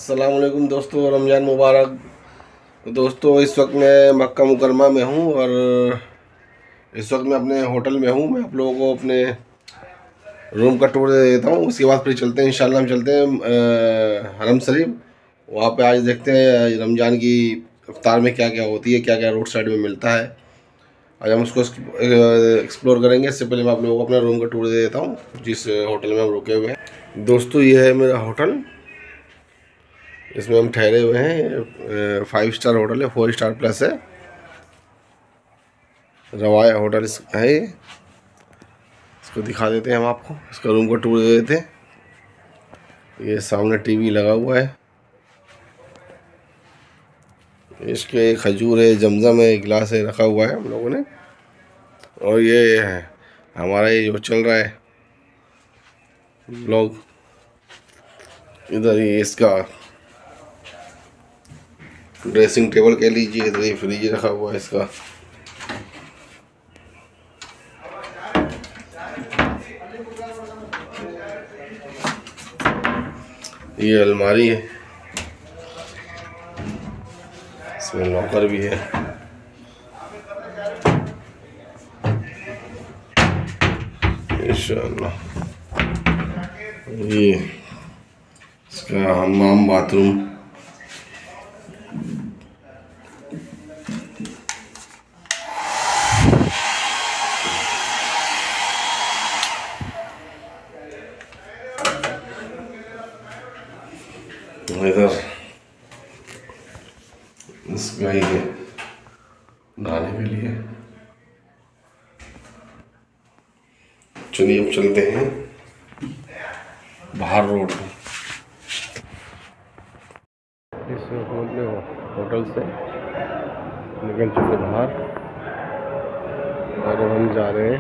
अस्सलाम वालेकुम दोस्तों, रमज़ान मुबारक। तो दोस्तों, इस वक्त मैं मक्का मुकरमा में हूँ और इस वक्त मैं अपने होटल में हूँ। मैं आप लोगों को अपने रूम का टूर दे देता हूँ, उसके बाद फिर चलते हैं। इंशाल्लाह हम चलते हैं हरम शरीफ। वहाँ पे आज देखते हैं रमज़ान की इफ्तार में क्या क्या होती है, क्या क्या रोड साइड में मिलता है। आज हम उसको एक्सप्लोर करेंगे। इससे पहले मैं आप लोगों को अपना रूम का टूर दे देता हूँ, जिस होटल में हम रुके हुए हैं। दोस्तों, ये है मेरा होटल, इसमें हम ठहरे हुए हैं। 5 स्टार होटल है, 4 स्टार प्लस है। रवाया होटल है। इसको दिखा देते हैं हम आपको, इसका रूम का टूर दे देते हैं। ये सामने टीवी लगा हुआ है, इसके खजूर है, जमजम है, गिलास है, रखा हुआ है हम लोगों ने। और ये है हमारा ये जो चल रहा है ब्लॉग, इधर ये इसका ड्रेसिंग टेबल कह लीजिए, इधर ये फ्रिज रखा हुआ है इसका। ये अलमारी है, इसमें लॉकर भी है। इंशाअल्लाह ये इसका हम्माम बाथरूम। इधर इसका ये नहाने के लिए। चलिए अब चलते हैं बाहर रोड पे। इस होटल से निकल चुके बाहर और हम जा रहे हैं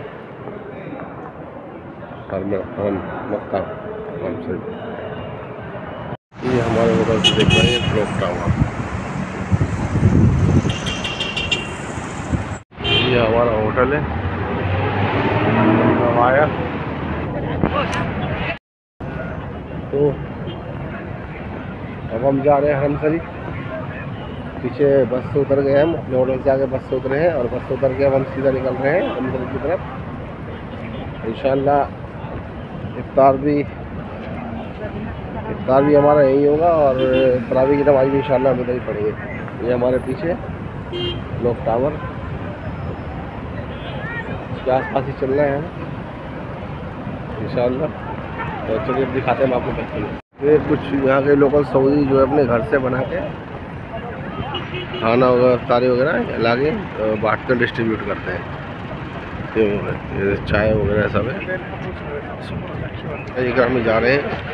हरम मक्का हरम से। ये हमारे होटल से देख रहे हैं क्लॉक टावर। ये हमारा होटल है रवाया। तो अब हम जा रहे हैं हरम शरीफ। पीछे बस से उतर गए, हम अपने होटल से आगे बस से उतरे हैं और बस से उतर के अब हम सीधा निकल रहे हैं हरम शरीफ की तरफ। इंशाल्लाह इफ्तार भी हमारा यही होगा और तरावी की नमाज भी इंशाल्लाह हम इधर ही पढ़ेंगे। ये हमारे पीछे क्लॉक टावर, इसके आसपास ही चल रहे हैं इंशाल्लाह। तो चलिए दिखाते हैं आपको कैसे। ये कुछ यहाँ के लोकल सऊदी जो है अपने घर से बना के खाना वगैरह इफ्तारी वगैरह लाके बांटते डिस्ट्रीब्यूट करते हैं। ये चाय वगैरह सब है। एक में जा रहे हैं,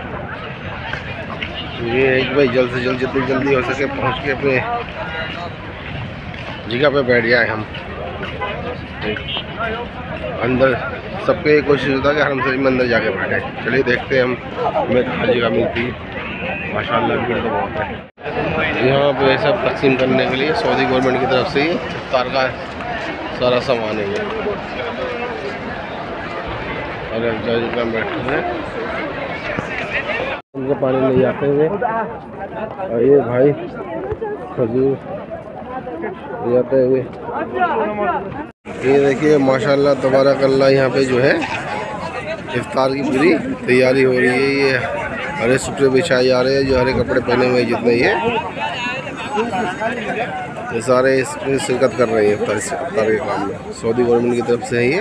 ये एक भाई जल्द से जल्द जितनी जल्दी हो सके पहुँच के अपने जगह पे बैठ जाए। हम अंदर सबके ये कोशिश होता है कि हरम शरीफ में अंदर जाके बैठे। चलिए देखते हैं हम हमें कहाँ जगह मिलती है। माशाल्लाह भीड़ तो बहुत है यहाँ पे सब तकसीम करने के लिए। सऊदी गवर्नमेंट की तरफ से ही इफ्तार का सारा सामान है। और जगह बैठे हैं उनको पानी ले जाते हुए। और ये भाई खजूर जाते हुए। ये देखिए माशाल्लाह तबारक अल्लाह, यहाँ पे जो है इफ्तार की पूरी तैयारी हो रही है। ये हरे सुटरे बिछाए जा रहे हैं, जो हरे कपड़े पहने हुए जितने ये सारे इसमें शिरकत कर रहे हैं इफ्तार के काम में। सऊदी गवर्नमेंट की तरफ से है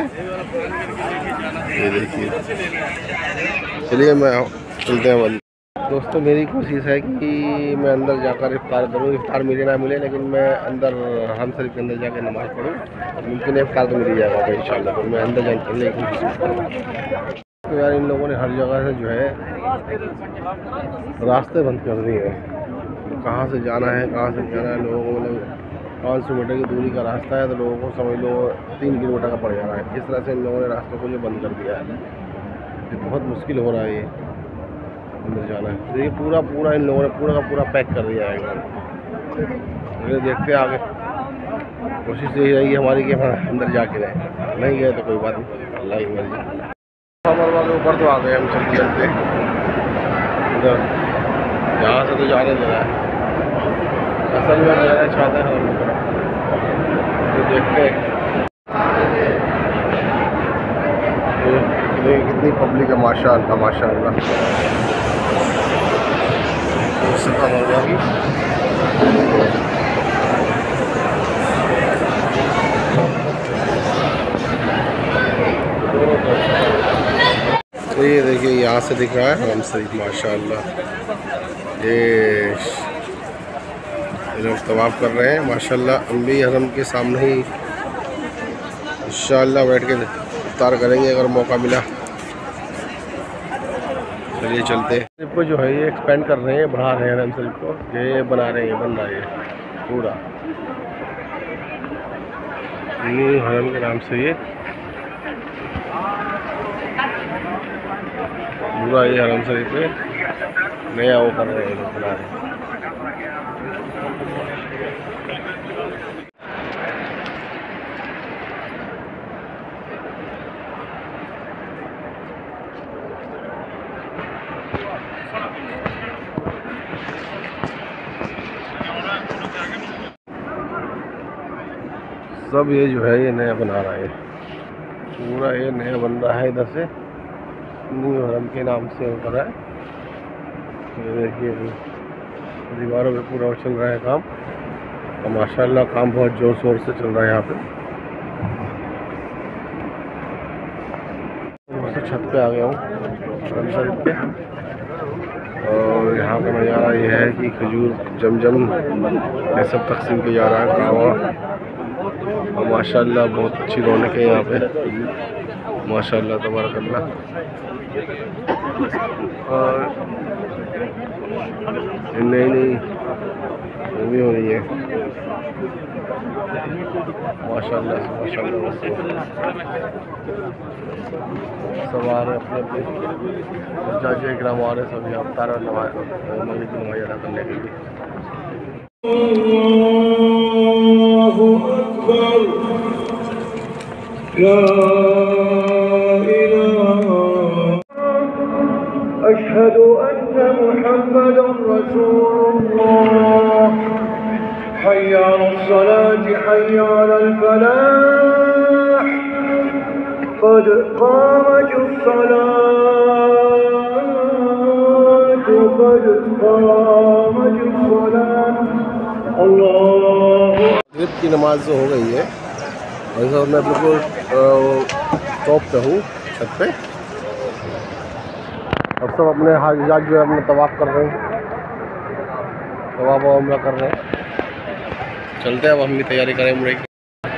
ये देखिए। चलिए मैं चलते हैं अंदर। दोस्तों, मेरी कोशिश है कि मैं अंदर जाकर इफ्तार करूँ। इफ्तार मिले ना मिले, लेकिन मैं अंदर हरम शरीफ के अंदर जाकर नमाज़ पढ़ूँ। मुमकिन है इफ्तार तो मिल ही जाएगा इंशाल्लाह। तो मैं अंदर जाने की कोशिश करूँ। तो यार इन लोगों ने हर जगह से जो है रास्ते बंद कर दिए हैं। कहाँ से जाना है, कहाँ से जाना है लोगों को। मतलब 500 मीटर की दूरी का रास्ता है तो लोगों को समझ लो 3 किलोमीटर का पड़ जा रहा है। इस तरह से इन लोगों ने रास्तों को जो बंद कर दिया है, ये बहुत मुश्किल हो रहा है ये अंदर जाना है। देखिए पूरा इन लोगों ने पूरा का पूरा पैक कर दिया है एकदम। देखते हैं आगे, कोशिश यही रहेगी हमारी कि हम अंदर जाके रहें। नहीं गए तो कोई बात नहीं, अल्लाह की मर्जी। हमारे वाले ऊपर तो आ गए हम चलते चलते। यहाँ से तो जाने देना है, असल में जाना चाहते हैं हम, तो देखते हैं। तो कितनी पब्लिक है, माशाअल्लाह माशाअल्लाह। सफा मरवा की तो ये देखिए यहाँ से दिख रहा है हरम शरीफ माशाअल्लाह। ये लोग तवाफ़ कर रहे हैं माशाअल्लाह। हम भी हरम के सामने ही इंशाअल्लाह बैठ के इफ्तार करेंगे अगर मौका मिला। चलिए चलते हैं। शरीफ को जो है ये एक्सपेंड कर रहे हैं, बढ़ा रहे हैं हरम शरीफ को, ये बना रहे हैं, बन रहा है पूरा न्यू हरम के नाम से। ये पूरा ये हरम शरीफ पे नया वो कर रहे हैं, लोग बना रहे हैं। सब ये जो है ये नया बना रहा है, पूरा ये नया बन रहा है, इधर से न्यू हरम के नाम से हो रहा है। ये देखिए दीवारों पे पूरा चल रहा है काम, और माशाल्लाह काम बहुत ज़ोर शोर से चल रहा है यहाँ पे। तो छत पे आ गया हूँ हरम शरीफ पे, और यहाँ का नज़ारा ये है कि खजूर जमजम ये सब तकसीम किया जा रहा है, कावा, और माशाल्लाह बहुत अच्छी रौनक है यहाँ पे माशाल्लाह तबारकल्लाह। और नई नई मूवी हो रही है माशाल्लाह से माशाल्लाह। सब आ रहे अपने अपने जाजे ग्राम आ रहे सब यहाँ तारा नमाज अदा करने के लिए। अशहदु अन्ना मुहम्मदुर रसूलुल्लाह, हय्या अलस्सलाति हय्या अलल फलाह, क़द क़ामतिस सलातु क़द क़ामतिस सलाह। अल्लाह मगरिब की नमाज हो गई है, और मैं बिल्कुल टॉप पे हूँ छत पे, और सब अपने हाजिजात जो है अपने तवाफ़ कर रहे हैं, तवाफ़ व उम्रा कर रहे हैं। चलते हैं अब हम भी तैयारी करें उम्रे की।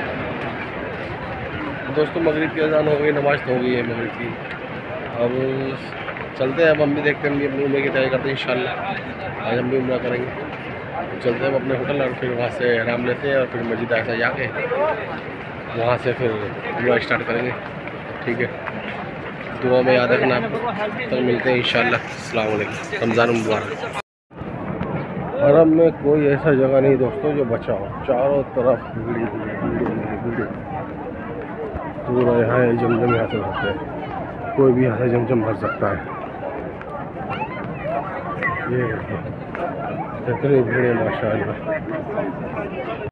दोस्तों मगरिब की अज़ान हो गई, नमाज तो हो गई है मगरिब की, अब चलते हैं। अब हम भी देखते हैं, हम भी अपनी उम्रे की तैयारी करते हैं इंशाल्लाह। आज हम भी उम्रा करेंगे। चलते हैं अपने होटल, और फिर वहाँ से आराम लेते हैं, और फिर मस्जिद ऐसा जाके वहाँ से फिर उम्रा स्टार्ट करेंगे। ठीक है, दुआ में याद रखना। तक मिलते हैं इंशाल्लाह। अस्सलाम वालेकुम, रमज़ान मुबारक। हरम में कोई ऐसा जगह नहीं दोस्तों जो बचा हो, चारों तरफ भीड़ पूरा। यहाँ जमजम यहाँ से भरते हैं, कोई भी यहाँ से जमजम भर सकता है। ये कितनी भीड़ है माशाअल्लाह।